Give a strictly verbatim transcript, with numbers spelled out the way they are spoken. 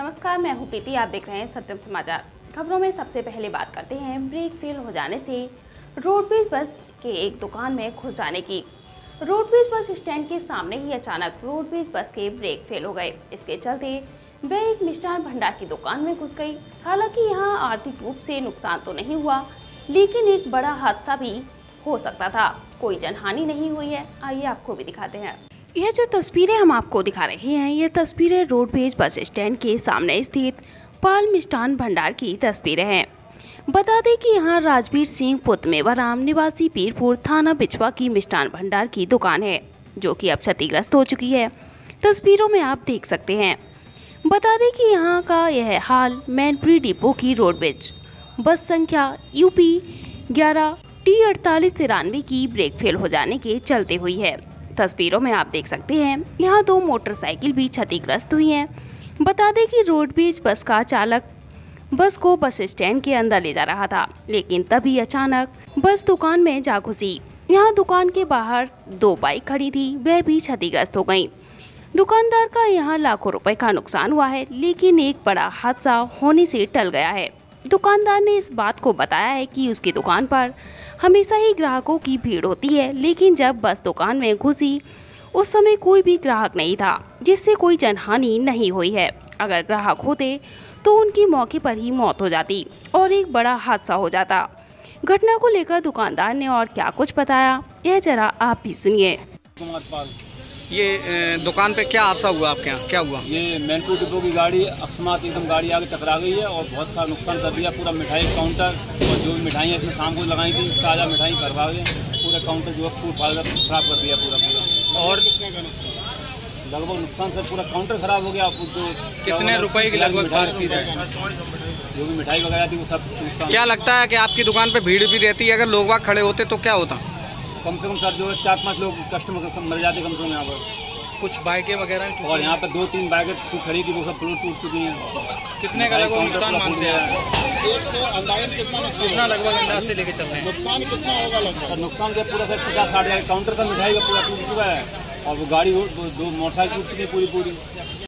नमस्कार, मैं हूं प्रीति। आप देख रहे हैं सत्यम समाचार। खबरों में सबसे पहले बात करते हैं ब्रेक फेल हो जाने से रोडवेज बस के एक दुकान में घुस जाने की। रोडवेज बस स्टैंड के सामने ही अचानक रोडवेज बस के ब्रेक फेल हो गए। इसके चलते वह एक मिष्ठान भंडार की दुकान में घुस गई। हालांकि यहां आर्थिक रूप से नुकसान तो नहीं हुआ, लेकिन एक बड़ा हादसा भी हो सकता था। कोई जनहानि नहीं हुई है। आइए आपको भी दिखाते हैं। यह जो तस्वीरें हम आपको दिखा रहे हैं, ये तस्वीरें रोडवेज बस स्टैंड के सामने स्थित पाल मिष्ठान भंडार की तस्वीरें हैं। बता दें कि यहाँ राजवीर सिंह पुत्र मेवाराम निवासी पीरपुर थाना बिछवा की मिष्ठान भंडार की दुकान है, जो कि अब क्षतिग्रस्त हो चुकी है। तस्वीरों में आप देख सकते हैं। बता दें कि यहाँ का यह हाल मैनपुरी डिपो की रोडवेज बस संख्या यूपी ग्यारह टी अड़तालीस तिरानवे की ब्रेक फेल हो जाने के चलते हुई है। तस्वीरों में आप देख सकते हैं, यहाँ दो मोटरसाइकिल भी क्षतिग्रस्त हुई हैं। बता दें कि रोडवेज बस का चालक बस को बस स्टैंड के अंदर ले जा रहा था, लेकिन तभी अचानक बस दुकान में जा घुसी। यहाँ दुकान के बाहर दो बाइक खड़ी थी, वह भी क्षतिग्रस्त हो गयी। दुकानदार का यहाँ लाखों रुपए का नुकसान हुआ है, लेकिन एक बड़ा हादसा होने से टल गया है। दुकानदार ने इस बात को बताया है कि उसकी दुकान पर हमेशा ही ग्राहकों की भीड़ होती है, लेकिन जब बस दुकान में घुसी उस समय कोई भी ग्राहक नहीं था, जिससे कोई जनहानि नहीं हुई है। अगर ग्राहक होते तो उनकी मौके पर ही मौत हो जाती और एक बड़ा हादसा हो जाता। घटना को लेकर दुकानदार ने और क्या कुछ बताया, यह जरा आप भी सुनिए। ये दुकान पे क्या हादसा हुआ आपके यहाँ, क्या हुआ? ये मैनपुर डिपो की गाड़ी अकस्मात एकदम गाड़ी आगे टकरा गई है और बहुत सारा नुकसान कर दिया। पूरा मिठाई काउंटर और जो भी मिठाई इसमें शाम को लगाई थी, ताज़ा मिठाई करवा गए, पूरा काउंटर जो है खराब कर दिया पूरा पूरा। और लगभग नुकसान सर पूरा काउंटर खराब हो गया। जो कितने रुपए की लगभग बात की जाए? जो भी मिठाई वगैरह थी वो सब नुकसान। क्या लगता है कि आपकी दुकान पे भीड़ भी रहती है, अगर लोग वहाँ खड़े होते तो क्या होता? कम से कम सर जो है चार पांच लोग कस्टमर मर जाते कम से कम यहाँ पर। कुछ बाइकें वगैरह और यहाँ पर दो तीन बाइकें खड़ी थी, वो सब फ्लोर टूट चुकी हैं। कितने का लगभग नुकसान मानते हैं? कितना लगभग अंदाज से लेके चल रहे हैं? नुकसान कितना होगा लगभग? नुकसान जो पूरा सर पचास साठ हजार काउंटर का मिठाई का पूरा टूट चुका है और वो गाड़ी दो मोटरसाइकिल टूट चुकी है पूरी पूरी।